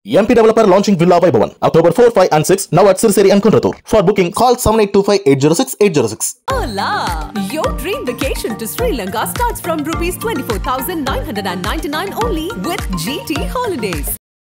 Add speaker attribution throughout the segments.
Speaker 1: MP Developer launching Villa Vaibhavan October 4, 5 and 6 now at Sirseri and Kunratur. For booking call 7825-806-806.
Speaker 2: Hola! Your dream vacation to Sri Lanka starts from rupees 24,999 only with GT Holidays.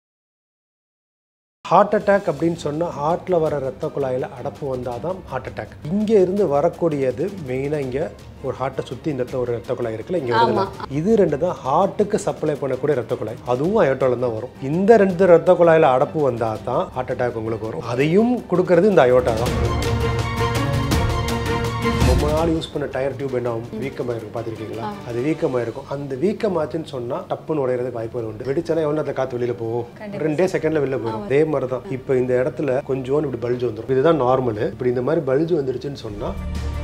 Speaker 3: Heart attack அப்படின்னு சொன்னால் ஹார்ட்டில் வர ரத்த குழாயில் அடப்பு வந்தால் தான் heart attack. இங்கே இருந்து வரக்கூடியது மெயினாக இங்கே ஒரு ஹார்ட்டை சுற்றி இந்த இடத்துல ஒரு ரத்த குழாய் இருக்குல்ல, இங்கே வருதுல, இது ரெண்டு தான் ஹார்ட்டுக்கு சப்ளை பண்ணக்கூடிய ரத்த குழாய். அதுவும் அயோட்டாவில் தான் வரும். இந்த ரெண்டு ரத்த குழாயில் அடப்பு வந்தால் தான் ஹார்ட் அட்டாக் உங்களுக்கு வரும். அதையும் கொடுக்கறது இந்த அயோட்டா தான். ரொம்ப நாள் யூஸ் பண்ண டயர் டியூப் என்ன வீக்கமாக இருக்கும், பார்த்துருக்கீங்களா? அது வீக்கமாக இருக்கும். அந்த வீக்கமாச்சுன்னு சொன்னால் டப்புன்னு உடையிறதுக்கு வாய்ப்புகள் உண்டு. வெடிச்சானா எவ்வளோ அந்த காற்று வெளியில் போகும், 2 செகண்டில் வெளில போயிடும். அதே மாதிரி தான் இப்போ இந்த இடத்துல கொஞ்சோன்னு இப்படி பல்ஜு வந்துடும். இதுதான் நார்மல். இப்படி இந்த மாதிரி பல்ஜு வந்துடுச்சுன்னு சொன்னால்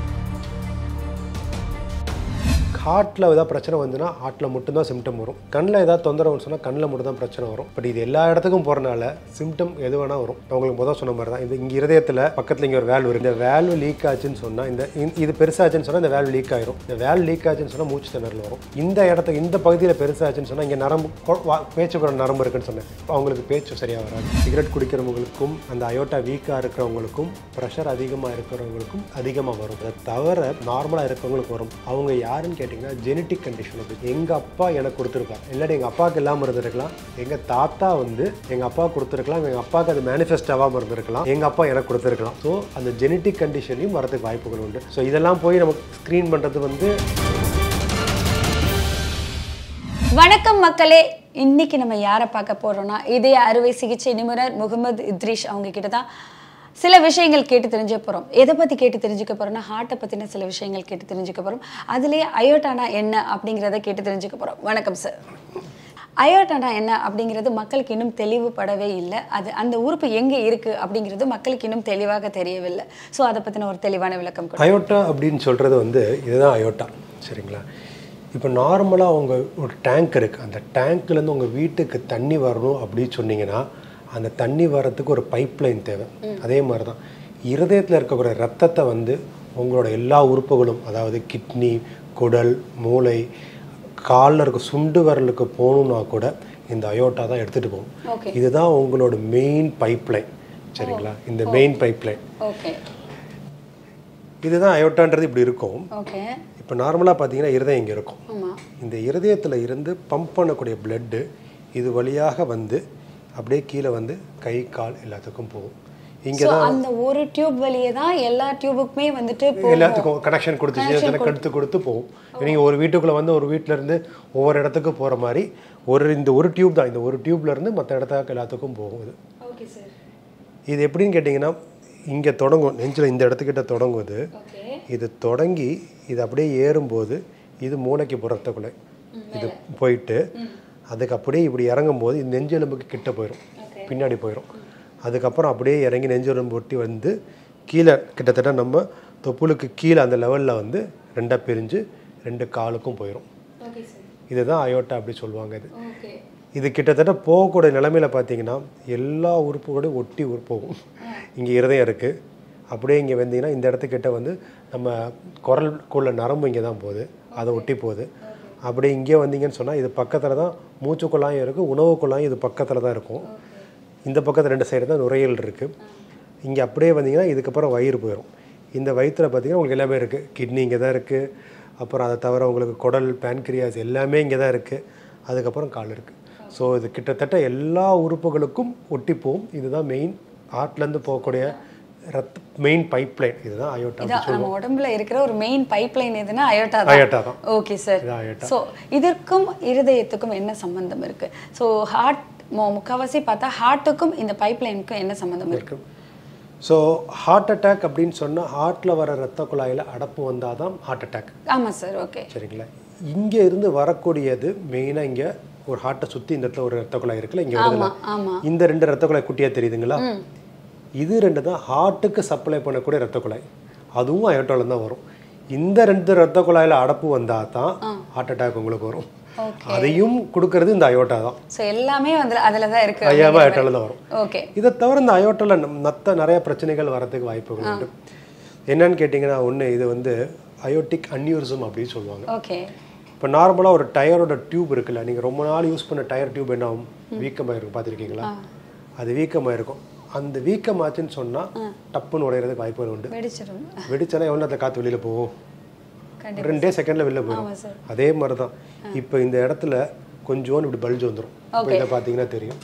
Speaker 3: ஹார்ட்டில் ஏதாவது பிரச்சனை வந்துன்னா ஹார்ட்டில் மட்டும்தான் சிம்டம் வரும். கண்ணில் ஏதாவது தொந்தரவுன்னு சொன்னால் கண்ணில் மட்டும் தான் பிரச்சனை வரும். பட் இது எல்லா இடத்துக்கும் போகிறனால சிம்டம் எது வேணால் வரும். உங்களுக்கு முதல் சொன்ன மாதிரி தான் இது இங்கே இருதயத்தில் பக்கத்தில் இங்கே ஒரு வேல்வ் இருக்குது. இந்த வேல்வ் லீக் ஆச்சுன்னு சொன்னால் இது பெருசாச்சுன்னு சொன்னால் இந்த வேல்வ் லீக் ஆயிரும். இந்த வேல்வ் லீக் ஆச்சுன்னு சொன்னால் மூச்சு திணறல் வரும். இந்த இடத்துக்கு இந்த பகுதியில் பெருசாச்சுன்னு சொன்னால் இங்கே நரம்பு பேச்சுக்குற நரம்பு இருக்குன்னு சொன்னேன், அவங்களுக்கு பேச்சு சரியாக வராது. சிகரெட் குடிக்கிறவங்களுக்கும் அந்த அயோட்டா வீக்காக இருக்கிறவங்களுக்கும் ப்ரெஷர் அதிகமாக இருக்கிறவங்களுக்கும் அதிகமாக வரும். அதை தவிர நார்மலாக இருக்கிறவங்களுக்கு வரும். அவங்க யாருன்னு கேட்டிங்கன்னா ஜெனட்டிக் கண்டிஷன். அது எங்கள் அப்பா எனக்கு கொடுத்துருக்கலாம், இல்லாட்டி எங்கள் அப்பாவுக்கு இல்லாமல் இருந்திருக்கலாம், எங்கள் தாத்தா எங்கள் அப்பா கொடுத்துருக்கலாம், எங்கள் அப்பாவுக்கு அது மேனிஃபெஸ்ட் ஆகாமல் இருந்திருக்கலாம், எங்கள் அப்பா எனக்கு கொடுத்துருக்கலாம். ஸோ அந்த ஜெனட்டிக் கண்டிஷனையும் வரதுக்கு வாய்ப்புகள் உண்டு. ஸோ இதெல்லாம் போய் நம்ம ஸ்க்ரீன் பண்ணுறது
Speaker 4: வணக்கம் மக்களே, இன்னைக்கு நம்ம யாரை பார்க்க போறோம்னா இதய அறுவை சிகிச்சை நிபுணர் முகமது இத்ரிஷ் அவங்க கிட்ட தான் சில விஷயங்கள் கேட்டு தெரிஞ்ச போகிறோம். எதை பற்றி கேட்டு தெரிஞ்சுக்க போகிறோம்னா ஹார்ட்டை பற்றின சில விஷயங்கள் கேட்டு தெரிஞ்சுக்க போகிறோம். அதுலேயே அயோட்டானா என்ன அப்படிங்கிறத கேட்டு தெரிஞ்சுக்க போகிறோம். வணக்கம் சார். அயோட்டானா என்ன அப்படிங்கிறது மக்களுக்கு இன்னும் தெளிவுபடவே இல்லை. அது அந்த உறுப்பு எங்கே இருக்குது அப்படிங்கிறது மக்களுக்கு இன்னும் தெளிவாக தெரியவில்லை. ஸோ அதை பற்றின ஒரு தெளிவான விளக்கம்.
Speaker 3: அயோட்டா அப்படின்னு சொல்கிறது இதுதான் அயோட்டா, சரிங்களா? இப்போ நார்மலாக அவங்க ஒரு டேங்க் இருக்குது. அந்த டேங்க்லேருந்து உங்கள் வீட்டுக்கு தண்ணி வரணும் அப்படின்னு சொன்னீங்கன்னா அந்த தண்ணி வரத்துக்கு ஒரு பைப் லைன் தேவை. அதே மாதிரி தான் இருதயத்தில் இருக்கக்கூடிய ரத்தத்தை உங்களோட எல்லா உறுப்புகளும், அதாவது கிட்னி, குடல், மூளை, காலில் இருக்க சுண்டு விரலுக்கு போகணுன்னா கூட இந்த அயோட்டா தான் எடுத்துகிட்டு போகும். இதுதான் உங்களோட மெயின் பைப் லைன், சரிங்களா? இந்த மெயின் பைப் லைன் இதுதான் அயோட்டான்றது இப்படி இருக்கும். இப்போ நார்மலாக பார்த்தீங்கன்னா இருதயம் இங்கே இருக்கும். இந்த இருதயத்தில் இருந்து பம்ப் பண்ணக்கூடிய பிளட்டு இது வழியாக அப்படியே கீழே கை கால் எல்லாத்துக்கும் போகும். இங்கே தான்
Speaker 4: அந்த ஒரு டியூப் வழியே தான் எல்லா டியூபுக்குமே
Speaker 3: எல்லாத்துக்கும் கனெக்ஷன் கொடுத்து போகும். நீங்கள் ஒரு வீட்டுக்குள்ளே ஒரு வீட்டிலேருந்து ஒவ்வொரு இடத்துக்கு போகிற மாதிரி இந்த ஒரு டியூப் தான். இந்த ஒரு டியூப்லேருந்து மற்ற இடத்துக்கு எல்லாத்துக்கும் போகும். இது எப்படின்னு கேட்டிங்கன்னா இங்கே தொடங்கும், நெஞ்சில் இந்த இடத்துக்கிட்ட தொடங்கும். இது தொடங்கி இது அப்படியே ஏறும்போது இது மூளைக்கு புறத்துக்குள்ளே இது போயிட்டு அதுக்கு அப்படியே இப்படி இறங்கும்போது இது நெஞ்செலும்புக்கு கிட்ட போயிடும், பின்னாடி போயிடும். அதுக்கப்புறம் அப்படியே இறங்கி நெஞ்செலும்பு ஒட்டி கீழே கிட்டத்தட்ட நம்ம தொப்புளுக்கு கீழே அந்த லெவலில் 2 பிரிஞ்சு 2 காலுக்கும் போயிடும். இதுதான் அயோட்டா அப்படி சொல்லுவாங்க. இது கிட்டத்தட்ட போகக்கூடிய நிலைமையில் பார்த்தீங்கன்னா எல்லா உறுப்புகளோடையும் ஒட்டி போகும். இங்கே இருதயம் இருக்குது, அப்படியே இங்கே வந்தீங்கன்னா இந்த இடத்துக்கிட்ட நம்ம குரலுக்குள்ள நரம்பு இங்கே தான் போகுது, அதை ஒட்டி போகுது. அப்படியே இங்கே வந்தீங்கன்னு சொன்னால் இது பக்கத்தில் தான் மூச்சுக்குள்ளாயும் இருக்குது, உணவுக்குள்ளாயும் இது பக்கத்தில் தான் இருக்கும். இந்த பக்கத்தில் 2 சைடு தான் நுரையீரல் இருக்குது. இங்கே அப்படியே வந்தீங்கன்னா இதுக்கப்புறம் வயிறு போயிடும். இந்த வயிற்றில் பார்த்தீங்கன்னா உங்களுக்கு எல்லாமே இருக்குது. கிட்னி இங்கே தான் இருக்குது, அப்புறம் அதை தவிர உங்களுக்கு குடல், பேன்கிரியாஸ் எல்லாமே இங்கே தான் இருக்குது. அதுக்கப்புறம் கால் இருக்குது. ஸோ இது கிட்டத்தட்ட எல்லா உறுப்புகளுக்கும் ஒட்டி போகும். இதுதான் மெயின் ஹார்ட்லேருந்து போகக்கூடிய மெயின் பைப் லைன். இதுதான் அயோட்டா.
Speaker 4: நம்ம உடம்புல இருக்கிற ஒரு மெயின் பைப் லைன் எதுனா அயோட்டா தான். Okay sir. ஸோ இதற்கும் இருதயத்துக்கும் என்ன சம்பந்தம் இருக்கு? ஸோ ஹார்ட் முக்கால்வாசி பார்த்தா ஹார்ட்டுக்கும் இந்த பைப் லைனுக்கும் என்ன சம்பந்தம் இருக்கு?
Speaker 3: ஸோ ஹார்ட் அட்டாக் அப்படின்னு சொன்னால் ஹார்ட்டில் வர ரத்த குழாயில் அடப்பு வந்தால் தான் ஹார்ட் அட்டாக்.
Speaker 4: ஆமாம் சார். ஓகே, சரிங்களா?
Speaker 3: இங்கே இருந்து வரக்கூடியது மெயினாக இங்கே ஒரு ஹார்ட்டை சுற்றி இந்த இடத்துல ஒரு ரத்த குழாய் இருக்குல்ல, இங்கே வருதுல, இந்த 2 ரத்த குழாய் குட்டியாக தெரியுதுங்களா? இது 2 தான் ஹார்ட்டுக்கு சப்ளை பண்ணக்கூடிய ரத்த குழாய். அதுவும் அயோட்டாவில் தான் வரும். இந்த 2 ரத்த குழாயில் அடப்பு வந்தால் தான் ஹார்ட் அட்டாக் உங்களுக்கு வரும். அதையும் கொடுக்கறது இந்த அயோட்டா தான்.
Speaker 4: ஸோ எல்லாமே அதில் தான் இருக்குது.
Speaker 3: அயோட்டாவில் தான் வரும்.
Speaker 4: ஓகே.
Speaker 3: இதை தவிர இந்த அயோட்டாவில் நிறைய பிரச்சனைகள் வரதுக்கு வாய்ப்புகள் உண்டு. என்னன்னு கேட்டிங்கன்னா இது அயோட்டிக் அன்யூரிசம் அப்படின்னு சொல்லுவாங்க.
Speaker 4: ஓகே.
Speaker 3: இப்போ நார்மலாக ஒரு டயரோட டியூப் இருக்குல்ல, நீங்கள் ரொம்ப நாள் யூஸ் பண்ண டயர் டியூப் என்ன வீக்கமாக இருக்கும், பார்த்துருக்கீங்களா? அது வீக்கமாக இருக்கும். அந்த வீக்கமாச்சுன்னு சொன்னால் டப்புன்னு உடையிறதுக்கு வாய்ப்புகள் உண்டு. வெடிச்சனா எவ்வளோ நேரத்தில் காற்று வெளியில் போகும்? 2 செகண்டில் வெளில போயிடும். அதே மாதிரி தான் இப்போ இந்த இடத்துல கொஞ்சோன்னு இப்படி பல்ஜ் வந்துடும். இப்போ இதை பார்த்தீங்கன்னா தெரியும்,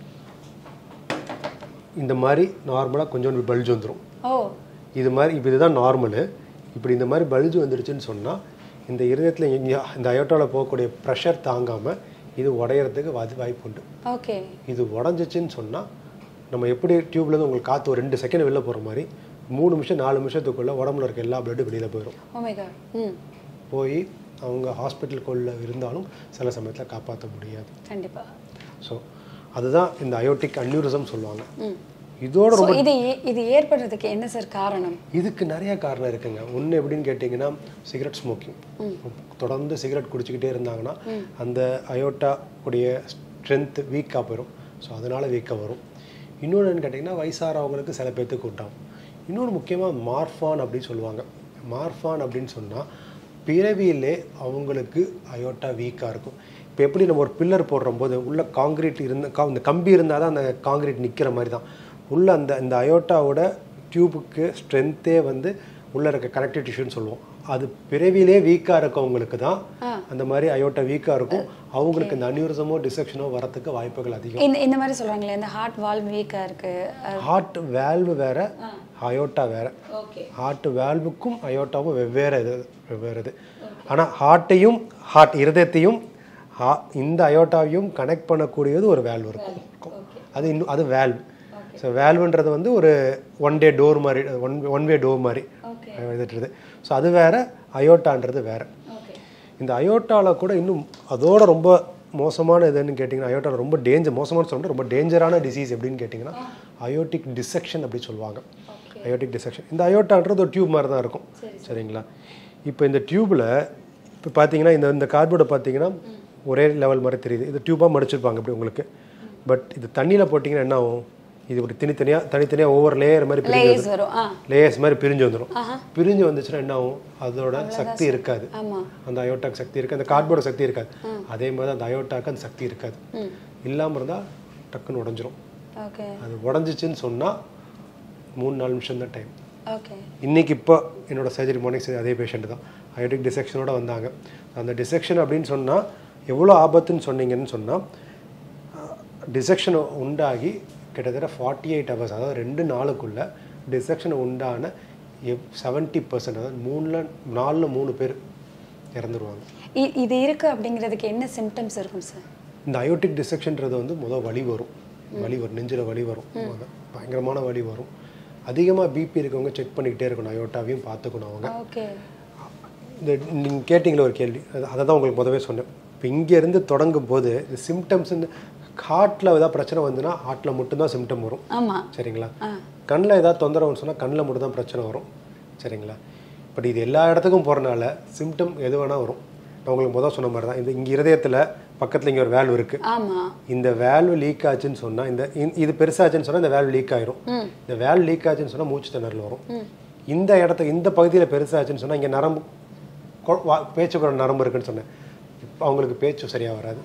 Speaker 3: இந்த மாதிரி நார்மலாக கொஞ்சோண்டு பல்ஜ் வந்துடும். இது மாதிரி இப்போ இதுதான் நார்மலு. இப்படி இந்த மாதிரி பல்ஜ் வந்துடுச்சுன்னு சொன்னால் இந்த இருதயத்தில் இந்த அயோட்டாவில் போகக்கூடிய ப்ரெஷர் தாங்காமல் இது உடையிறதுக்கு வாய்ப்பு உண்டு. இது உடஞ்சிச்சின்னு சொன்னால் நம்ம எப்படி டியூப்லேருந்து உங்களுக்கு காற்று ஒரு 2 செகண்ட் வெளில போகிற மாதிரி 3 நிமிஷம் 4 நிமிஷத்துக்குள்ளே உடம்புல இருக்க எல்லா பிளட்டும் வெளியில் போயிடும். போய் அவங்க ஹாஸ்பிட்டலுக்குள்ளே இருந்தாலும் சில சமயத்தில் காப்பாற்ற முடியாது. கண்டிப்பாக. ஸோ அதுதான் இந்த அயோட்டிக் அன்யூரிசம் சொல்லுவாங்க. இதோட ரொம்ப
Speaker 4: இது ஏற்படுறதுக்கு என்ன சார் காரணம்?
Speaker 3: இதுக்கு நிறைய காரணம் இருக்குங்க. ஒன்று எப்படின்னு கேட்டிங்கன்னா சிகரெட் ஸ்மோக்கிங். தொடர்ந்து சிகரெட் குடிச்சிக்கிட்டே இருந்தாங்கன்னா அந்த அயோட்டா உடைய ஸ்ட்ரென்த் வீக்காக போயிடும். ஸோ அதனால் வீக்காக வரும். இன்னொன்று கேட்டிங்கன்னா வயசாகிறவங்களுக்கு சில பேர்த்துக்கு உண்டாகும். இன்னொன்று முக்கியமாக மார்ஃபான் அப்படின்னு சொல்லுவாங்க. மார்ஃபான் அப்படின்னு சொன்னால் பிறவியிலே அவங்களுக்கு அயோட்டா வீக்காக இருக்கும். இப்போ எப்படி நம்ம ஒரு பில்லர் போடுறம்போது உள்ள காங்கிரீட் இந்த கம்பி இருந்தால் தான் அந்த காங்கிரீட் நிற்கிற மாதிரி தான் உள்ள அந்த அயோட்டாவோட டியூபுக்கு ஸ்ட்ரென்த்தே வந்து உள்ளே இருக்க கனெக்டிவ் டிஷ்யூன்னு சொல்லுவோம். அது பிறவிலே வீக்காக இருக்கவங்களுக்கு தான் அந்த மாதிரி அயோட்டா வீக்காக இருக்கும். அவங்களுக்கு இந்த அன்யூரிசமோ டிசெக்ஷனோ வரத்துக்கு வாய்ப்புகள் அதிகம்.
Speaker 4: இந்த மாதிரி சொல்கிறாங்களே, இந்த ஹார்ட் வால்வ் வீக்காக இருக்குது.
Speaker 3: ஹார்ட் வேல்வு வேறு, அயோட்டா வேறு. ஹார்ட் வேல்வுக்கும் அயோட்டாவும் வெவ்வேறு இது. ஆனால் ஹார்ட்டையும் இருதயத்தையும் இந்த அயோட்டாவையும் கனெக்ட் பண்ணக்கூடியது ஒரு வேல்வ் இருக்கும். அது வேல்வ். ஸோ வேல்வுன்றது வந்து ஒரு ஒன் வே டோர் மாதிரி எழுதிட்டுருது. ஸோ அது வேறு, அயோட்டான்றது வேறு. இந்த அயோட்டாவில் கூட இன்னும் அதோட ரொம்ப மோசமான இதுன்னு கேட்டிங்கன்னா அயோட்டாவில் ரொம்ப மோசமான சொல்லிட்டு ரொம்ப டேஞ்சரான டிசீஸ் எப்படின்னு கேட்டிங்கன்னா அயோட்டிக் டிசெக்ஷன் அப்படி சொல்லுவாங்க. Aortic dissection. இந்த அயோட்டான்றது ஒரு டியூப் மாதிரி தான் இருக்கும். சரிங்களா? இப்போ இந்த டியூப்பில் இப்போ பார்த்தீங்கன்னா இந்த கார்ட்போர்டை பார்த்தீங்கன்னா ஒரே லெவல் மாதிரி தெரியுது. இது டியூப்பாக மடிச்சிருப்பாங்க இப்படி உங்களுக்கு. பட் இது தண்ணியில் போட்டிங்கன்னா என்ன ஆகும்? இது ஒரு தனித்தனியாக ஒவ்வொரு லேயர் மாதிரி லேயர்ஸ் மாதிரி பிரிஞ்சு வந்துடும். பிரிஞ்சு வந்துச்சுன்னா என்ன ஆகும்? அதோட சக்தி இருக்காது. அந்த அயோட்டாக்கு சக்தி இருக்காது, அந்த கார்ட்போர்டு சக்தி இருக்காது. அதே மாதிரி அந்த அயோட்டாக்கு அந்த சக்தி இருக்காது. இல்லாமல் இருந்தால் டக்குன்னு உடஞ்சிரும். அது உடஞ்சிச்சின்னு சொன்னால் 3-4 நிமிஷம் தான் டைம். இன்னைக்கு இப்போ என்னோட சர்ஜரி மார்னிங் அதே பேஷண்ட் தான் அயோட்டிக் டிசெக்ஷனோட வந்தாங்க. அந்த டிசெக்ஷன் அப்படின்னு சொன்னால் எவ்வளோ ஆபத்துன்னு சொன்னீங்கன்னு சொன்னால் டிசெக்ஷன் உண்டாகி கிட்டத்தட்ட 48 ஹவர்ஸ், அதாவது 2 நாளுக்குள்ள டிசெக்ஷன் உண்டான 70%, அதாவது 4 பேர் இறந்துருவாங்க.
Speaker 4: இது இருக்கு அப்படிங்கிறதுக்கு என்ன சிம்டம்ஸ் இருக்கும் சார்?
Speaker 3: இந்த அயோட்டிக் டிசெக்ஷன்றது வந்து முதல் வலி வரும், நெஞ்சில் வலி வரும், பயங்கரமான வலி வரும். அதிகமாக பிபி இருக்கவங்க செக் பண்ணிக்கிட்டே இருக்கணும், அயோட்டாவையும் பார்த்துக்கணும் அவங்க. இந்த நீங்கள் கேட்டிங்களே ஒரு கேள்வி, அதை தான் உங்களுக்கு முதவே சொன்னேன். இப்போ இங்கேருந்து தொடங்கும் போது இந்த சிம்டம்ஸ் ஹார்ட்டில் ஏதாவது பிரச்சனை வந்துன்னா ஹார்ட்டில் மட்டும்தான் சிம்டம் வரும். சரிங்களா? கண்ணில் ஏதாவது தொந்தரவுன்னு சொன்னால் கண்ணில் மட்டும் தான் பிரச்சனை வரும். சரிங்களா? பட் இது எல்லா இடத்துக்கும் போகிறனால சிம்டம் எது வேணால் வரும். நான் உங்களுக்கு முதல் சொன்ன மாதிரி தான் இங்கே இருதயத்தில் பக்கத்தில் இங்கே ஒரு வேல்வ் இருக்குது. இந்த வேல்வ் லீக் ஆச்சுன்னு சொன்னால் இது பெருசாச்சுன்னு சொன்னால் இந்த வேல்வ் லீக் ஆயிரும். இந்த வேல்வ் லீக் ஆச்சுன்னு சொன்னால் மூச்சு திணறல் வரும். இந்த பகுதியில் பெருசாச்சுன்னு சொன்னால் இங்கே நரம்பு பேச்சுக்குற நரம்பு இருக்குன்னு சொன்னேன். அவங்களுக்கு பேச்சு சரியாக வராது,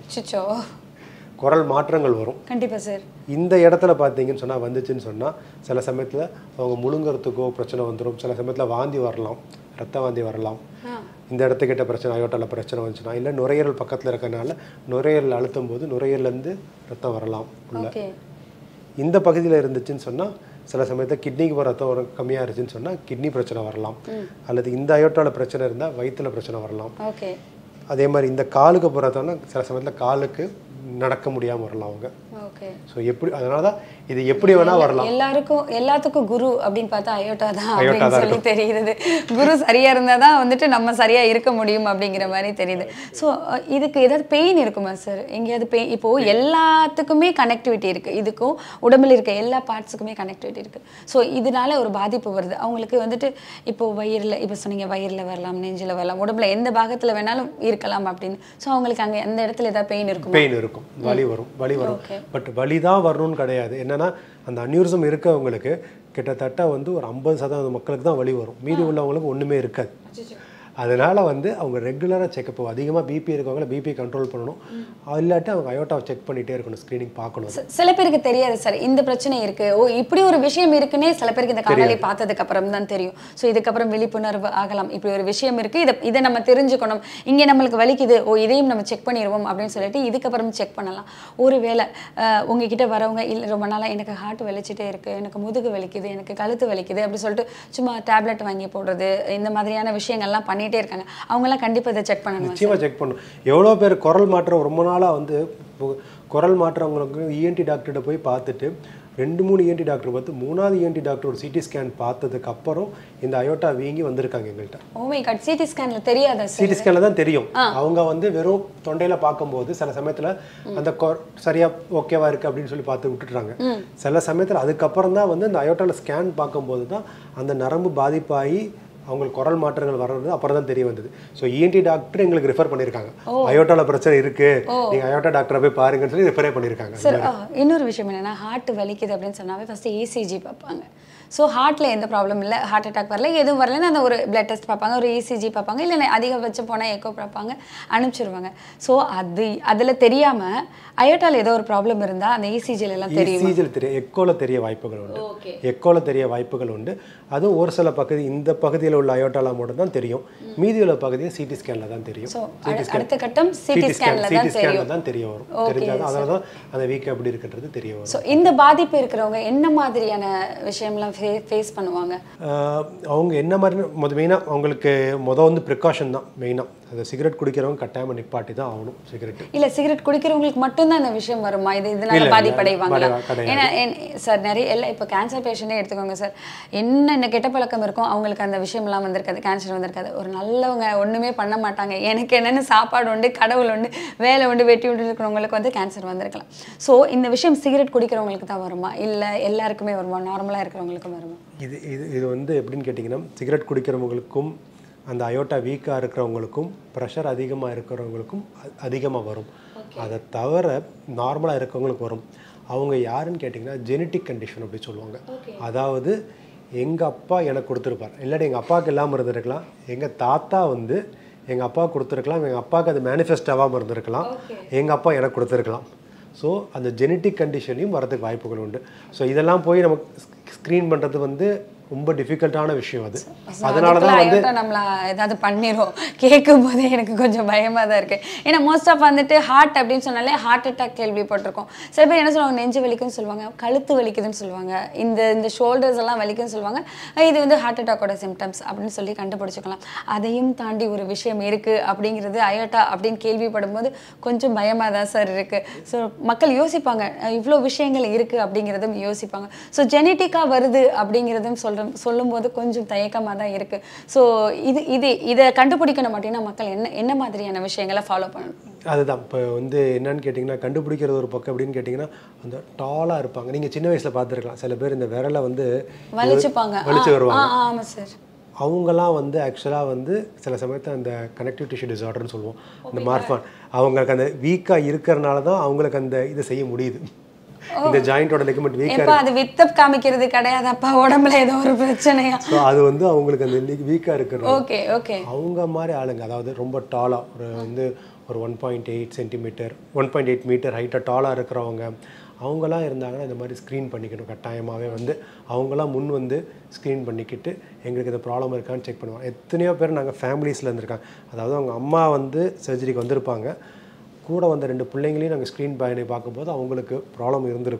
Speaker 3: குரல் மாற்றங்கள் வரும். கண்டிப்பாக சார். இந்த இடத்துல பார்த்தீங்கன்னு சொன்னால் வந்துச்சுன்னு சொன்னால் சில சமயத்தில் அவங்க முழுங்கிறதுக்கோ பிரச்சனை வந்துடும். சில சமயத்தில் வாந்தி வரலாம், ரத்த வாந்தி வரலாம். இந்த இடத்துக்கிட்ட பிரச்சனை, அயோட்டாவில் பிரச்சனை வந்துச்சுன்னா, இல்லை நுரையீரல் பக்கத்தில் இருக்கிறனால நுரையீரல் அழுத்தும் போது நுரையீரல்லேருந்து ரத்தம் வரலாம் உள்ள. இந்த பகுதியில் இருந்துச்சுன்னு சொன்னால் சில சமயத்தில் கிட்னிக்கு போகிற ரத்தம் கம்மியாக இருந்துச்சுன்னு சொன்னால் கிட்னி பிரச்சனை வரலாம். அல்லது இந்த அயோட்டாவில் பிரச்சனை இருந்தால் வயிற்றில் பிரச்சனை வரலாம். அதே மாதிரி இந்த காலுக்கு போகிறதோன்னா சில சமயத்தில் காலுக்கு நடக்க முடியாமல் வரலாம் அவங்க. ஸோ எப்படி, அதனால தான் இது எப்படி வேணா வரலாம்.
Speaker 4: எல்லாத்துக்கும் குரு அப்படின்னு பார்த்தா அயோட்டா தான் அப்படின்னு சொல்லி தெரியுது. குரு சரியா இருந்தால் தான் வந்துட்டு நம்ம சரியா இருக்க முடியும் அப்படிங்கிற மாதிரி தெரியுது. ஸோ இதுக்கு ஏதாவது பெயின் இருக்குமா சார்? எங்கேயாவது பெயின்? இப்போ எல்லாத்துக்குமே கனெக்டிவிட்டி இருக்கு, இதுக்கும் உடம்புல இருக்க எல்லா பார்ட்ஸுக்குமே கனெக்டிவிட்டி இருக்கு. ஸோ இதனால ஒரு பாதிப்பு வருது அவங்களுக்கு வந்துட்டு. இப்போ வயிறில், இப்போ சொன்னீங்க வயிறில் வரலாம், நெஞ்சில் வரலாம், உடம்புல எந்த பாகத்தில் வேணாலும் இருக்கலாம் அப்படின்னு. ஸோ அவங்களுக்கு அங்கே எந்த இடத்துல ஏதாவது பெயின் இருக்கும்?
Speaker 3: பெயின் இருக்கும், வலி வரும். பட் வலி தான் வரணும்னு கிடையாது. என்னன்னா அந்த அன்யூரிசம் இருக்கவங்களுக்கு கிட்டத்தட்ட வந்து ஒரு 50% மக்களுக்கு தான் வலி வரும். மீதி உள்ளவங்களுக்கு ஒன்றுமே இருக்காது. அதனால் வந்து அவங்க ரெகுலராக செக்அப் அதிகமாக பிபி இருக்கவங்கள பிபி கண்ட்ரோல் பண்ணணும், இல்லாட்டி அவங்க அயோட்டாவை செக் பண்ணிகிட்டே இருக்கணும், ஸ்க்ரீனிங் பார்க்கணும்.
Speaker 4: சில பேருக்கு தெரியாது சார் இந்த பிரச்சனை இருக்குது, ஓ இப்படி ஒரு விஷயம் இருக்குன்னே சில பேருக்கு இந்த காணொளி பார்த்ததுக்கு அப்புறம் தான் தெரியும். ஸோ இதுக்கப்புறம் விழிப்புணர்வு ஆகலாம், இப்படி ஒரு விஷயம் இருக்குது, இதை நம்ம தெரிஞ்சுக்கணும், இங்கே நம்மளுக்கு வலிக்குது, ஓ இதையும் நம்ம செக் பண்ணிடுவோம் அப்படின்னு சொல்லிட்டு இதுக்கப்புறம் செக் பண்ணலாம். ஒருவேளை உங்ககிட்ட வரவங்க இல்லை ரொம்ப நாளாக எனக்கு ஹார்ட் வலிச்சுட்டே இருக்குது, எனக்கு முதுகு வலிக்குது, எனக்கு கழுத்து வலிக்குது அப்படி சொல்லிட்டு சும்மா டேப்லெட் வாங்கி போடுறது இந்த மாதிரியான விஷயங்கள்லாம் பண்ணிகிட்டே இருக்காங்க, அவங்களாம் கண்டிப்பாக இதை செக் பண்ணணும்.
Speaker 3: நிச்சயமாக செக் பண்ணணும். எவ்வளோ பேர் குரல் மாற்றம் ரொம்ப நாளாக வந்து குரல் மாற்றவங்களுக்கு இஎன்டி டாக்டர்கிட்ட போய் பார்த்துட்டு 2-3 இஎன்டி டாக்டர் பார்த்து 3வது இஎன்டி டாக்டர் ஒரு சிடி ஸ்கேன் பார்த்ததுக்கு அப்புறம் இந்த அயோட்டா வீங்கி வந்திருக்காங்க எங்கள்கிட்ட.
Speaker 4: ஓ மை காட், சிடி ஸ்கேன்ல தெரியாதா?
Speaker 3: சிடி ஸ்கேன்ல தான் தெரியும். அவங்க வந்து வெறும் தொண்டையில பார்க்கும்போது சில சமயத்துல அந்த சரியா ஓகேவா இருக்கு அப்படின்னு சொல்லி பார்த்து விட்டுட்டுறாங்க. சில சமயத்துல அதுக்கப்புறம் தான் வந்து இந்த அயோட்டால ஸ்கேன் பார்க்கும்போது தான் அந்த நரம்பு பாதிப்பாகி அவங்களுக்கு குரல் மாற்றங்கள் வர்றது அப்புறம் தான் தெரிய வந்தது. ஸோ இஎன்டி டாக்டர் எங்களுக்கு ரெஃபர் பண்ணியிருக்காங்க, அயோட்டால பிரச்சனை இருக்கு, நீங்க அயோட்டா டாக்டரை போய் பாருங்கன்னு சொல்லி ரெஃபரே பண்ணியிருக்காங்க.
Speaker 4: சார் இன்னொரு விஷயம் என்னன்னா, ஹார்ட் வலிக்குது அப்படின்னு சொன்னாவே ஃபர்ஸ்ட் இசிஜி பார்ப்பாங்க. ஸோ ஹார்ட்டில் எந்த ப்ராப்ளம் இல்லை, ஹார்ட் அட்டாக் வரல, எதுவும் வரலன்னு அந்த ஒரு பிளட் டெஸ்ட் பார்ப்பாங்க, ஒரு இசிஜி பார்ப்பாங்க, இல்லை அதிகபட்சம் போனால் எக்கோ பார்ப்பாங்க, அனுப்பிச்சிருவாங்க. ஸோ அதில் தெரியாமல் அயோட்டால ஏதோ ஒரு ப்ராப்ளம் இருந்தால் அந்த இசிஜியில் எல்லாம் தெரியும்.
Speaker 3: இசிஜியில் தெரியும், எக்கோவில் தெரிய வாய்ப்புகள் உண்டு. எக்கோவில் தெரிய வாய்ப்புகள் உண்டு. அதுவும் ஒரு சில பகுதி இந்த பகுதியில் உள்ள அயோட்டால மட்டும் தான் தெரியும், மீதி உள்ள பகுதியை சிடி ஸ்கேனில் தான் தெரியும்.
Speaker 4: அடுத்த கட்டம் சிடி ஸ்கேனில்
Speaker 3: தான் தெரிய வரும். தெரிஞ்சாலும் அதனால தான் அந்த வீக் எப்படி இருக்குன்றது தெரிய வரும்.
Speaker 4: ஸோ இந்த பாதிப்பு இருக்கிறவங்க என்ன மாதிரியான விஷயம்லாம் ஃபேஸ் பண்ணுவாங்க?
Speaker 3: அவங்க என்ன மாதிரி மெயினாக அவங்களுக்கு வந்து ப்ரிகாஷன் தான் மெயினாக. அது சிகரெட் குடிக்கிறவங்க கட்டாயமாக நிப்பாட்டி தான் ஆகணும். சிகரெட் இல்லை,
Speaker 4: சிகரெட் குடிக்கிறவங்களுக்கு மட்டும்தான் இந்த விஷயம் வருமா? இதனால பாதிப்படைவாங்க? ஏன்னா சார் நிறைய எல்லாம் இப்போ கேன்சர் பேஷண்ட்டே எடுத்துக்கோங்க சார், என்ன கெட்ட பழக்கம் இருக்கும் அவங்களுக்கு அந்த விஷயம்லாம் வந்திருக்காது, கேன்சர் வந்திருக்காது. ஒரு நல்லவங்க ஒன்றுமே பண்ண மாட்டாங்க, எனக்கு என்னென்ன சாப்பாடு உண்டு, கடவுள் உண்டு, வேலை உண்டு, வெட்டி விட்டு இருக்கிறவங்களுக்கு வந்து கேன்சர் வந்திருக்கலாம். ஸோ இந்த விஷயம் சிகரெட் குடிக்கிறவங்களுக்கு தான் வருமா, இல்லை எல்லாருக்குமே வருமா, நார்மலாக இருக்கிறவங்களுக்கும் வருமா?
Speaker 3: இது வந்து எப்படின்னு கேட்டிங்கன்னா, சிகரெட் குடிக்கிறவங்களுக்கும் அந்த அயோட்டா வீக்காக இருக்கிறவங்களுக்கும் ப்ரெஷர் அதிகமாக இருக்கிறவங்களுக்கும் அதிகமாக வரும். அதை தவிர நார்மலாக இருக்கிறவங்களுக்கு வரும். அவங்க யாருன்னு கேட்டிங்கன்னா ஜெனட்டிக் கண்டிஷன் அப்படி சொல்லுவாங்க. அதாவது எங்கள் அப்பா எனக்கு கொடுத்துருப்பார், இல்லாட்டி எங்கள் அப்பாவுக்கு இல்லாமல் இருந்திருக்கலாம், எங்கள் தாத்தா வந்து எங்கள் அப்பா கொடுத்துருக்கலாம், எங்கள் அப்பாவுக்கு அது மேனிஃபெஸ்ட் ஆகாமல் இருந்திருக்கலாம், எங்கள் அப்பா எனக்கு கொடுத்துருக்கலாம். ஸோ அந்த ஜெனட்டிக் கண்டிஷன்லையும் வரதுக்கு வாய்ப்புகள் உண்டு. ஸோ இதெல்லாம் போய் நம்ம ஸ்க்ரீன் பண்ணுறது வந்து ரொம்ப டிஃபிகல்ட்டான விஷயம். அது அதனால தான் வந்து
Speaker 4: நம்மள ஏதாவது பண்ணிரும் கேட்கும் போதே எனக்கு கொஞ்சம் பயமாக தான் இருக்குது. ஏன்னா மோஸ்ட் ஆஃப் வந்துட்டு ஹார்ட் அப்படின்னு சொன்னாலே ஹார்ட் அட்டாக் கேள்விப்பட்டிருக்கோம். சில பேர் என்ன சொல்லுவாங்க, நெஞ்சு வலிக்குன்னு சொல்லுவாங்க, கழுத்து வலிக்குதுன்னு சொல்லுவாங்க, இந்த ஷோல்டர்ஸ் எல்லாம் வலிக்குன்னு சொல்லுவாங்க, இது வந்து ஹார்ட் அட்டாக்கோட சிம்டம்ஸ் அப்படின்னு சொல்லி கண்டுபிடிச்சிக்கலாம். அதையும் தாண்டி ஒரு விஷயம் இருக்குது அப்படிங்கிறது அயோட்டா அப்படின்னு கேள்விப்படும் போது கொஞ்சம் பயமாக தான் சார் இருக்குது. ஸோ மக்கள் யோசிப்பாங்க, இவ்வளோ விஷயங்கள் இருக்குது அப்படிங்கிறதும் யோசிப்பாங்க. ஸோ ஜெனட்டிக்காக வருது அப்படிங்கிறதும் சொல்லும்போது கொஞ்சம் தயக்கமாக தான் இருக்குது. ஸோ இதை கண்டுபிடிக்கணும் அப்படின்னா மக்கள் என்ன மாதிரியான விஷயங்களை ஃபாலோ பண்ணணும்?
Speaker 3: அதுதான் இப்போ வந்து என்னன்னு கேட்டிங்கன்னா, கண்டுபிடிக்கிறது ஒரு பக்கம் அப்படின்னு கேட்டிங்கன்னா, அந்த டாலாக இருப்பாங்க. நீங்கள் சின்ன வயசில் பார்த்துருக்கலாம், சில பேர் இந்த விரலை வந்து வலிச்சு வருவாங்க.
Speaker 4: ஆமாம் சார்.
Speaker 3: அவங்கெல்லாம் வந்து ஆக்சுவலாக வந்து சில சமயத்தில் அந்த கனெக்டிவ் டிஷ்யூ டிஸார்டர்னு சொல்லுவோம், அந்த மார்ஃபான், அவங்களுக்கு அந்த வீக்காக இருக்கிறனால தான் அவங்களுக்கு அந்த இதை செய்ய முடியுது. இந்த ஜாயிண்டோட லிகமெண்ட் வீக்கா
Speaker 4: இருக்கு. அது வித்தப் காமிக்கிறது கிடையாது, அப்பா உடம்புல ஏதோ ஒரு பிரச்சனையா.
Speaker 3: சோ அது வந்து அவங்களுக்கு அந்த வீக்கா இருக்குது.
Speaker 4: Okay okay.
Speaker 3: அவங்க மாதிரி ஆளுங்க, அதாவது ரொம்ப டாலா ஒரு 1.8 சென்டிமீட்டர் 1.8 மீட்டர் ஹைட்டா டாலா இருக்கிறவங்க, அவங்களாம் இருந்தாங்கன்னா இந்த மாதிரி ஸ்க்ரீன் பண்ணிக்கணும் கட்டாயமாகவே. வந்து அவங்களாம் முன் வந்து ஸ்க்ரீன் பண்ணிக்கிட்டு எங்களுக்கு இந்த ப்ராப்ளம் இருக்கான்னு செக் பண்ணுவாங்க. எத்தனையோ பேர் நாங்கள் ஃபேமிலிஸில் இருந்திருக்காங்க, அதாவது அவங்க அம்மா வந்து சர்ஜரிக்கு வந்திருப்பாங்க, கூட வந்த 2 பிள்ளைங்களையும் நாங்கள் ஸ்க்ரீன் பண்ணி பார்க்கும்போது அவங்களுக்கு ப்ராப்ளம்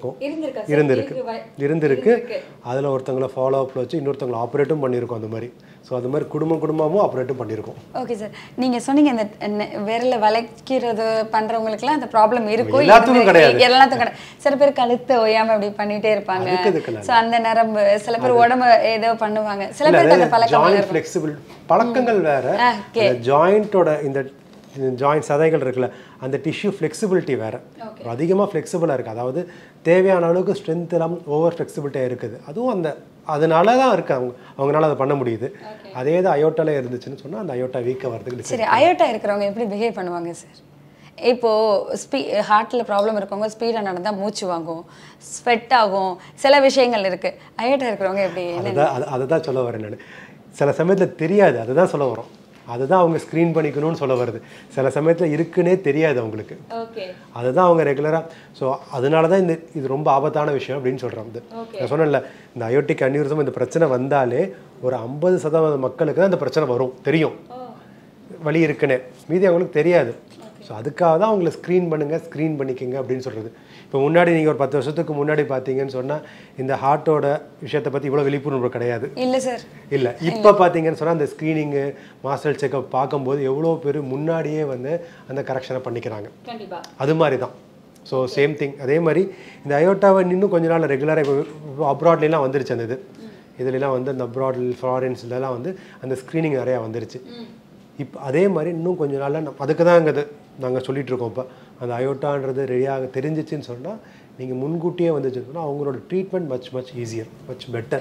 Speaker 3: இருந்திருக்கு. அதில் ஒருத்தங்களை ஃபாலோ அப்பில் வச்சு இன்னொருத்தவங்களை ஆப்ரேட்டும் பண்ணியிருக்கோம். அந்த மாதிரி ஸோ அது மாதிரி குடும்பமும் ஆப்ரேட்டும் பண்ணியிருக்கோம்.
Speaker 4: ஓகே சார், நீங்கள் சொன்னீங்க இந்த விரலை வளைக்கிறது பண்ணுறவங்களுக்குலாம் அந்த ப்ராப்ளம் இருக்கும்.
Speaker 3: எல்லாத்துக்கும் கிடையாது.
Speaker 4: சில பேர் கழுத்தை ஓயாமல் அப்படி பண்ணிகிட்டே இருப்பாங்க. ஸோ அந்த நரம்பு சில பேர் உடம்பு ஏதோ பண்ணுவாங்க. சில பேருக்கு அந்த
Speaker 3: பழக்கங்கள் வேற. ஜாயிண்டோட இந்த ஜாயிண்ட் சதைகள் இருக்குல்ல, அந்த டிஷ்யூ ஃப்ளெக்சிபிலிட்டி வேறு, அதிகமாக ஃப்ளெக்சிபிளாக இருக்குது. அதாவது தேவையான அளவுக்கு ஸ்ட்ரென்த் எல்லாம் ஓவர் ஃப்ளெக்சிபிலிட்டியாக இருக்குது. அதுவும் அதனால தான் இருக்குது, அவங்களால அதை பண்ண முடியுது. அதே தான் அயோட்டால இருந்துச்சுன்னு சொன்னால் அந்த அயோட்டா வீக்காக வரதுக்கு.
Speaker 4: சரி, அயோட்டா இருக்கிறவங்க எப்படி பிஹேவ் பண்ணுவாங்க சார்? இப்போது ஹார்ட்டில் ப்ராப்ளம் இருக்கவங்க ஸ்பீடாக நடந்தால் மூச்சு வாங்கும், ஸ்வெட் ஆகும், சில விஷயங்கள் இருக்குது. அயோட்டா இருக்கிறவங்க எப்படி?
Speaker 3: அதை தான் சொல்ல வரேன் நான். சில சமயத்தில் தெரியாது, அதுதான் சொல்ல வரோம். அதுதான் அவங்க ஸ்க்ரீன் பண்ணிக்கணும்னு சொல்ல வருது. சில சமயத்தில் இருக்குன்னே தெரியாது அவங்களுக்கு. அதுதான் அவங்க ரெகுலராக. ஸோ அதனால தான் இது ரொம்ப ஆபத்தான விஷயம் அப்படின்னு சொல்கிறாங்க. நான் சொன்னேன்ல, இந்த அயோட்டிக் அன்யூரிசம் இந்த பிரச்சனை வந்தாலே ஒரு 50% மக்களுக்கு தான் இந்த பிரச்சனை வரும், தெரியும் வலி இருக்குன்னு, மீதி அவங்களுக்கு தெரியாது. ஸோ அதுக்காக தான் அவங்கள ஸ்க்ரீன் பண்ணிக்கங்க அப்படின்னு சொல்கிறது. இப்போ முன்னாடி நீங்கள் ஒரு 10 வருஷத்துக்கு முன்னாடி பார்த்தீங்கன்னு சொன்னால் இந்த ஹார்ட்டோட விஷயத்தை பற்றி இவ்வளோ விழிப்புணர்வு கிடையாது.
Speaker 4: இல்லை சார், இல்லை.
Speaker 3: இப்போ பார்த்தீங்கன்னு சொன்னால் அந்த ஸ்க்ரீனிங்கு மாஸ்டர் செக்அப் பார்க்கும்போது எவ்வளோ பேர் முன்னாடியே வந்து அந்த கரெக்ஷனை பண்ணிக்கிறாங்க. அது மாதிரி தான். So same thing. அதே மாதிரி இந்த அயோட்டாவை இன்னும் கொஞ்ச நாள் ரெகுலராக இப்போ அப்ராட்லாம் வந்துருச்சு. அந்த இதுலாம் வந்து அந்த அப்ராட் ஃபாரின்ஸ்லாம் வந்து அந்த ஸ்க்ரீனிங் நிறையா வந்துருச்சு. இப்போ அதே மாதிரி இன்னும் கொஞ்ச நாளில் அதுக்கு தான் அங்கே நாங்கள் சொல்லிகிட்ருக்கோம். இப்போ அந்த அயோட்டான்றது ரெடியாக தெரிஞ்சிச்சின்னு சொன்னால் நீங்கள் முன்கூட்டியே வந்துச்சுன்னு சொன்னால் அவங்களோட treatment much easier, much better.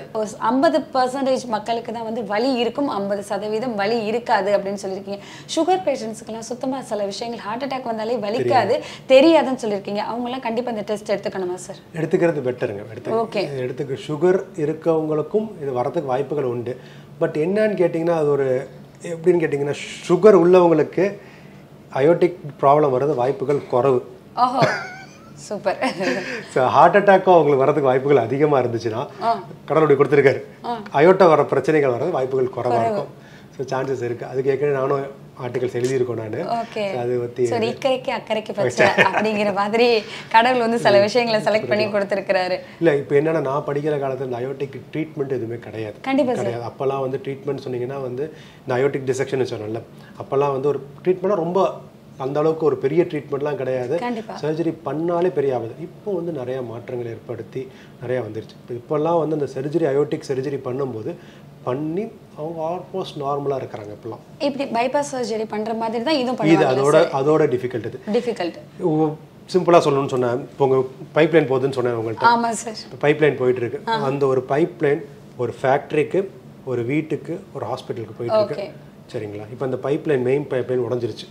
Speaker 4: 50% மக்களுக்கு தான் வந்து வலி இருக்கும், 50% வலி இருக்காது அப்படின்னு சொல்லியிருக்கீங்க. சுகர் பேஷண்ட்ஸுக்கெல்லாம் சுத்தமாக சில விஷயங்கள் ஹார்ட் அட்டாக் வந்தாலே வலிக்காது, தெரியாதுன்னு சொல்லியிருக்கீங்க. அவங்களாம் கண்டிப்பாக இந்த டெஸ்ட் எடுத்துக்கணுமா சார்?
Speaker 3: எடுத்துக்கிறது பெட்டருங்க. எடுத்துக்க சுகர் இருக்கவங்களுக்கும் இது வரதுக்கு வாய்ப்புகள் உண்டு. பட் என்னன்னு கேட்டிங்கன்னா அது ஒரு எப்படின்னு கேட்டிங்கன்னா சுகர் உள்ளவங்களுக்கு அயோட்டிக் ப்ராப்ளம் வர்றது வாய்ப்புகள் குறைவு.
Speaker 4: ஓஹோ, சூப்பர்.
Speaker 3: ஸோ ஹார்ட் அட்டாக்கும் அவங்களுக்கு வரதுக்கு வாய்ப்புகள் அதிகமாக இருந்துச்சுன்னா கடவுளுடைய கொடுத்துருக்காரு. அயோட்டா வர பிரச்சனைகள் வர்றது வாய்ப்புகள் குறைவாக இருக்கும். ஸோ சான்சஸ் இருக்குது. அதுக்கு ஏற்கனவே நானும் ஆர்டிகல்ஸ் எழுதியிருக்கோம். நான் அது பற்றி
Speaker 4: இக்கரைக்கு அக்கறைக்கு பிரச்சனை அப்படிங்கிற மாதிரி கடவுள் வந்து சில விஷயங்களை செலக்ட் பண்ணி கொடுத்துருக்கிறாரு.
Speaker 3: இல்லை, இப்போ என்னன்னா நான் படிக்கிற காலத்தில் இந்த அயோட்டிக் ட்ரீட்மெண்ட் எதுவுமே கிடையாது. கிடையாது. அப்போல்லாம் வந்து ட்ரீட்மெண்ட் சொன்னீங்கன்னா வந்து இந்த அயோட்டிக் டிசெக்ஷன் சொன்னோம்ல, அப்போல்லாம் வந்து ஒரு ட்ரீட்மெண்ட்டாக ரொம்ப அந்த அளவுக்கு ஒரு பெரிய ட்ரீட்மெண்ட்லாம் கிடையாது. சர்ஜரி பண்ணாலே பெரிய ஆகுது. இப்போ வந்து நிறையா மாற்றங்கள் ஏற்படுத்தி நிறையா வந்துருச்சு. இப்போல்லாம் வந்து அந்த சர்ஜரி அயோட்டிக் சர்ஜரி பண்ணும்போது பண்ணி அவங்க ஆல்மோஸ்ட் நார்மலாக இருக்கிறாங்க. இப்போலாம்
Speaker 4: இப்படி பைபாஸ் சர்ஜரி பண்ணுற மாதிரி தான் இதுவும்
Speaker 3: இது அதோட டிஃபிகல்ட். சிம்பிளாக சொல்லணும்னு சொன்னேன். இப்போ உங்கள் பைப் லைன் போகுதுன்னு சொன்னேன் உங்கள்கிட்ட.
Speaker 4: ஆமாம் சார்.
Speaker 3: பைப் லைன் போயிட்டுருக்கு. அந்த ஒரு பைப் லைன் ஒரு ஃபேக்ட்ரிக்கு, ஒரு வீட்டுக்கு, ஒரு ஹாஸ்பிட்டலுக்கு போயிட்டுருக்கு. சரிங்களா? இப்போ அந்த pipe line main pipe line உடஞ்சிருச்சு.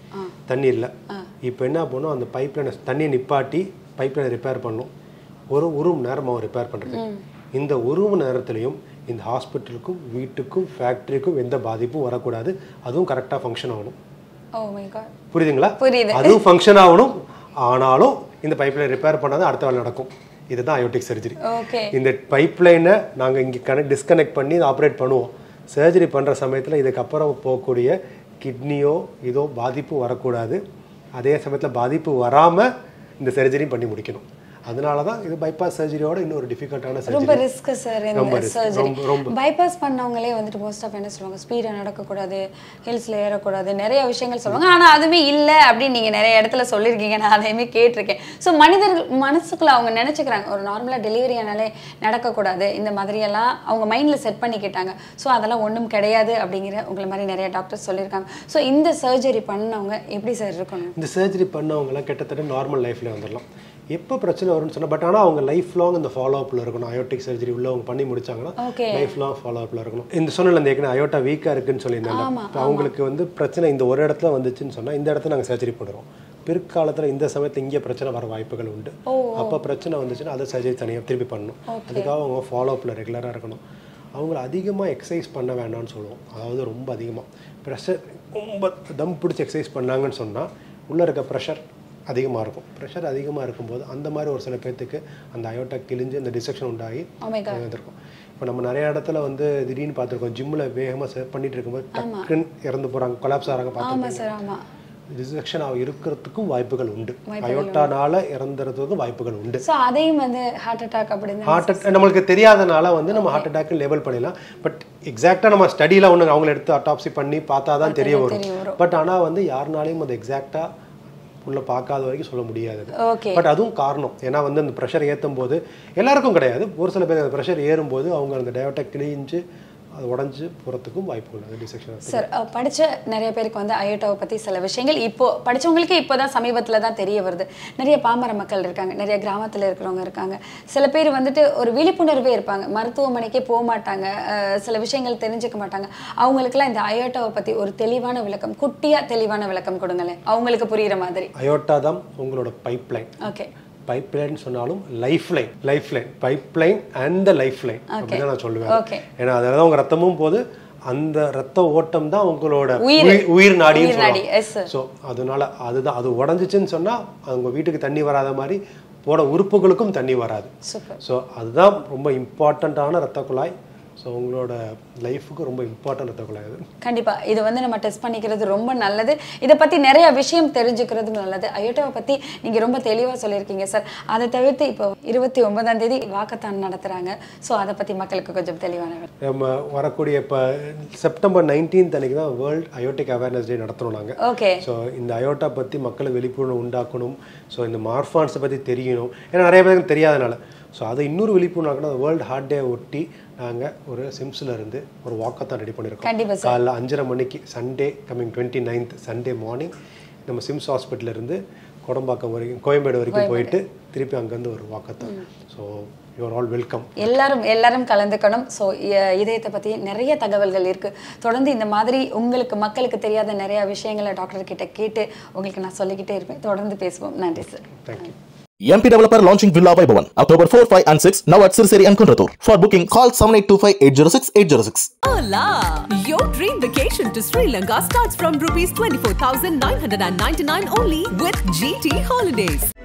Speaker 3: தண்ணி இல்லை. இப்போ என்ன பண்ணணும், அந்த பைப் லைனை தண்ணியை நிப்பாட்டி பைப் லைனை ரிப்பேர் பண்ணணும். ஒரு மணி நேரம் அவன் ரிப்பேர் பண்ணுறது. இந்த ஒரு மணி நேரத்துலையும் இந்த ஹாஸ்பிட்டலுக்கும் வீட்டுக்கும் ஃபேக்ட்ரிக்கும் எந்த பாதிப்பும் வரக்கூடாது. அதுவும் கரெக்டாக ஃபங்க்ஷன் ஆகணும். புரியுதுங்களா? அதுவும் ஃபங்க்ஷன் ஆகணும். ஆனாலும் இந்த பைப் லைன் ரிப்பேர் பண்ணாதான் அடுத்த வேலை நடக்கும். இதுதான் அயோட்டிக் சர்ஜரி. இந்த பைப் லைனை நாங்கள் இங்கே டிஸ்கனெக்ட் பண்ணி ஆப்ரேட் பண்ணுவோம். சர்ஜரி பண்ணுற சமயத்தில் இதுக்கப்புறம் போகக்கூடிய கிட்னியோ இதோ பாதிப்பு வரக்கூடாது. அதே சமயத்தில் பாதிப்பு வராமல் இந்த சர்ஜரி பண்ணி முடிக்கணும். அதனால தான் இது பைபாஸ் சர்ஜரியோட இன்னொரு டிஃபிகல்ட்டான சர்ஜரி.
Speaker 4: ரொம்ப ரிஸ்க் சார் இந்த சர்ஜரி. பைபாஸ் பண்ணவங்களே வந்துட்டு மோஸ்ட் ஆஃப் என்ன சொல்லுவாங்க, ஸ்பீடாக நடக்கக்கூடாது, ஹில்ஸில் ஏறக்கூடாது, நிறைய விஷயங்கள் சொல்லுவாங்க. ஆனால் அதுவுமே இல்லை அப்படின்னு நீங்கள் நிறைய இடத்துல சொல்லியிருக்கீங்க. நான் அதையுமே கேட்டிருக்கேன். ஸோ மனிதர்கள் மனசுக்குள்ள அவங்க நினச்சிக்கிறாங்க ஒரு நார்மலாக டெலிவரி ஆனாலே நடக்கக்கூடாது, இந்த மாதிரியெல்லாம் அவங்க மைண்டில் செட் பண்ணிக்கிட்டாங்க. ஸோ அதெல்லாம் ஒன்றும் கிடையாது அப்படிங்கிற உங்களை மாதிரி நிறைய டாக்டர்ஸ் சொல்லியிருக்காங்க. ஸோ இந்த சர்ஜரி பண்ணவங்க எப்படி சார் இருக்கணும்?
Speaker 3: இந்த சர்ஜரி பண்ணவங்களாம் கிட்டத்தட்ட நார்மல் லைஃப்பில் வந்துடலாம். எப்போ பிரச்சனை வரும்னு சொன்னால், பட் ஆனால் அவங்க லைஃப் லாங் இந்த ஃபாலோ அப்பில் இருக்கணும். அயோட்டிக் சர்ஜரி உள்ளவங்க பண்ணி முடிச்சாங்கன்னா லைஃப் லாங் ஃபாலோ அப்பில் இருக்கணும். இந்த சொன்ன அந்த ஏற்கனவே அயோட்டா வீக்காக இருக்குன்னு சொல்லியிருந்தாங்க. இப்போ அவங்களுக்கு வந்து பிரச்சனை இந்த ஒரு இடத்துல வந்துச்சுன்னு சொன்னால் இந்த இடத்துல நாங்கள் சர்ஜரி பண்ணுறோம். பிற்காலத்தில் இந்த சமயத்தில் இங்கே பிரச்சனை வர வாய்ப்புகள் உண்டு. அப்போ பிரச்சனை வந்துச்சுன்னா அதை சர்ஜரி தனியாக திருப்பி பண்ணணும். அதுக்காக அவங்க ஃபாலோ அப்பில் ரெகுலராக இருக்கணும். அவங்கள அதிகமாக எக்ஸசைஸ் பண்ண வேண்டாம்னு சொல்லுவோம். அதாவது ரொம்ப அதிகமாக ப்ரெஷர் ரொம்ப தம் பிடிச்சி எக்ஸசைஸ் பண்ணாங்கன்னு சொன்னால் உள்ளே இருக்க ப்ரெஷர் அதிகமாக இருக்கும். ப்ரெஷர் அதிகமாக இருக்கும்போது அந்த மாதிரி ஒரு சில பேர்த்துக்கு அந்த அயோட்டா கிழிஞ்சு அந்த டிசெக்ஷன் உண்டாகி வந்துருக்கும். இப்போ நம்ம நிறைய இடத்துல வந்து திடீர்னு பார்த்துருக்கோம், ஜிம்மில் வேகமாக பண்ணிட்டு இருக்கும்போது டக்குன்னு இறந்து போகிறாங்க, கொலாப்ஸ் ஆகிறாங்க. பார்த்துருக்கோம். டிசெக்ஷன் இருக்கிறதுக்கும் வாய்ப்புகள் உண்டு. அயோட்டானால இறந்துறதுக்கும் வாய்ப்புகள் உண்டு.
Speaker 4: ஸோ அதையும் வந்து ஹார்ட் அட்டாக் அப்படின்னு
Speaker 3: ஹார்ட் அட்டாக் நம்மளுக்கு தெரியாதனால வந்து நம்ம ஹார்ட் அட்டாக் லேபிள் பண்ணிடலாம். பட் எக்ஸாக்டாக நம்ம ஸ்டடியில் ஒன்று அவங்கள எடுத்து அட்டாப்சி பண்ணி பார்த்தா தான் தெரிய வரும். பட் ஆனால் வந்து யாருனாலையும் அது எக்ஸாக்டாக உள்ள பார்க்காத வரைக்கும் சொல்ல முடியாது. பட் அதுவும் காரணம். ஏன்னா வந்து அந்த ப்ரெஷர் ஏற்றும் போது எல்லாருக்கும் கிடையாது, ஒரு சில பேர் அந்த ப்ரெஷர் ஏறும்போது அவங்க அந்த டயோட்டா கிழிஞ்சு அது உடஞ்சி போகிறதுக்கும் வாய்ப்பு உள்ளது டிசெக்ஷன்.
Speaker 4: சார் படித்த நிறைய பேருக்கு வந்து அயோட்டாவை பற்றி சில விஷயங்கள் இப்போ படித்தவங்களுக்கு இப்போ தான் சமீபத்தில் தான் தெரிய வருது. நிறைய பாமர மக்கள் இருக்காங்க, நிறைய கிராமத்தில் இருக்கிறவங்க இருக்காங்க. சில பேர் வந்துட்டு ஒரு விழிப்புணர்வே இருப்பாங்க, மருத்துவமனைக்கே போக மாட்டாங்க, சில விஷயங்கள் தெரிஞ்சுக்க மாட்டாங்க. அவங்களுக்குலாம் இந்த அயோட்டாவை பற்றி ஒரு தெளிவான விளக்கம், குட்டியாக தெளிவான விளக்கம் கொடுங்களேன் அவங்களுக்கு புரிகிற மாதிரி.
Speaker 3: அயோட்டா தான் உங்களோட pipe line.
Speaker 4: Okay,
Speaker 3: pipe line சொன்னாலும் life line pipe line and the life line அப்படின்னு நான் சொல்லுவேன். ஏன்னா அதில் தான் உங்கள் ரத்தமும் போது அந்த ரத்த ஓட்டம் தான் உங்களோட உயிர் நாடின்னு சொல்லுவாங்க. ஸோ அதனால அதுதான் அது உடஞ்சிச்சுன்னு சொன்னால் அவங்க வீட்டுக்கு தண்ணி வராத மாதிரி போட உறுப்புகளுக்கும் தண்ணி வராது. ஸோ அதுதான் ரொம்ப இம்பார்ட்டண்ட்டான ரத்த குழாய். ஸோ உங்களோட லைஃபுக்கு ரொம்ப இம்பார்ட்டன்ட் ரத்த குழாய் அது.
Speaker 4: கண்டிப்பாக இது வந்து நம்ம டெஸ்ட் பண்ணிக்கிறது ரொம்ப நல்லது. இதை பற்றி நிறைய விஷயம் தெரிஞ்சுக்கிறது நல்லது. அயோட்டாவை பற்றி நீங்கள் ரொம்ப தெளிவாக சொல்லியிருக்கீங்க சார். அதை தவிர்த்து இப்போ 29ஆம் தேதி வாக்கத்தான் நடத்துகிறாங்க. ஸோ அதை பற்றி மக்களுக்கு கொஞ்சம் தெளிவான
Speaker 3: நம்ம வரக்கூடிய இப்போ செப்டம்பர் 19 அன்னைக்கு தான் வேர்ல்டு அயோட்டிக் அவேர்னஸ் டே நடத்துகிறோம் நாங்கள்.
Speaker 4: ஓகே.
Speaker 3: ஸோ இந்த அயோட்டா பற்றி மக்களுக்கு விழிப்புணர்வு உண்டாக்கணும். ஸோ இந்த மார்ஃபான்ஸை பற்றி தெரியணும். ஏன்னா நிறைய பேருக்கு தெரியாதனால. ஸோ அதை இன்னொரு விழிப்புணர்வுனா வேர்ல்டு ஹார்ட் டே ஒட்டி நாங்கள் ஒரு சிம்ஸில் இருந்து ஒரு வாக்கத்தான் ரெடி பண்ணியிருக்கோம். காலைல 5:30 மணிக்கு Sunday coming 29th Sunday morning நம்ம சிம்ஸ் ஹாஸ்பிட்டல் இருந்து கொடம்பாக்கம் வரைக்கும் கோயம்பேடு வரைக்கும் போயிட்டு திருப்பி அங்கேருந்து ஒரு walkathon. So you are all welcome. எல்லாரும் கலந்துக்கணும். ஸோ இதயத்தை பற்றி நிறைய தகவல்கள் இருக்குது. தொடர்ந்து இந்த மாதிரி உங்களுக்கு மக்களுக்கு தெரியாத நிறைய விஷயங்களை டாக்டர் கிட்ட கேட்டு உங்களுக்கு நான் சொல்லிக்கிட்டே இருப்பேன். தொடர்ந்து பேசுவோம். நன்றி சார். Thank you.
Speaker 1: MP Developer launching Villa Vaibhavan October 4, 5 and 6 now at Sirseri and Kunratur. For booking call 7825806806.
Speaker 2: Hola! Your dream vacation to Sri Lanka starts from rupees 24,999 only with GT Holidays.